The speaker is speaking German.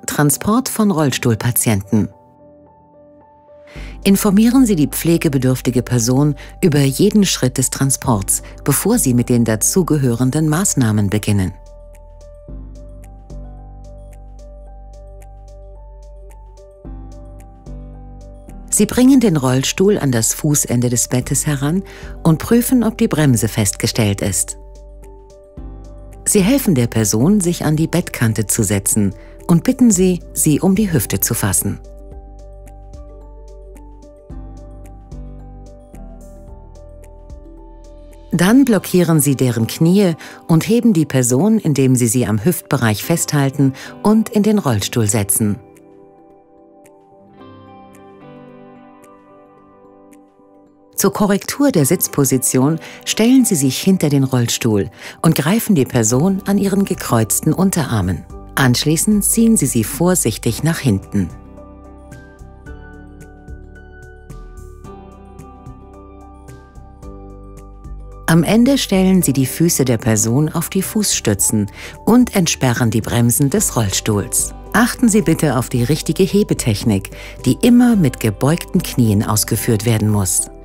Transport von Rollstuhlpatienten. Informieren Sie die pflegebedürftige Person über jeden Schritt des Transports, bevor Sie mit den dazugehörenden Maßnahmen beginnen. Sie bringen den Rollstuhl an das Fußende des Bettes heran und prüfen, ob die Bremse festgestellt ist. Sie helfen der Person, sich an die Bettkante zu setzen und bitten Sie, sie um die Hüfte zu fassen. Dann blockieren Sie deren Knie und heben die Person, indem Sie sie am Hüftbereich festhalten und in den Rollstuhl setzen. Zur Korrektur der Sitzposition stellen Sie sich hinter den Rollstuhl und greifen die Person an ihren gekreuzten Unterarmen. Anschließend ziehen Sie sie vorsichtig nach hinten. Am Ende stellen Sie die Füße der Person auf die Fußstützen und entsperren die Bremsen des Rollstuhls. Achten Sie bitte auf die richtige Hebetechnik, die immer mit gebeugten Knien ausgeführt werden muss.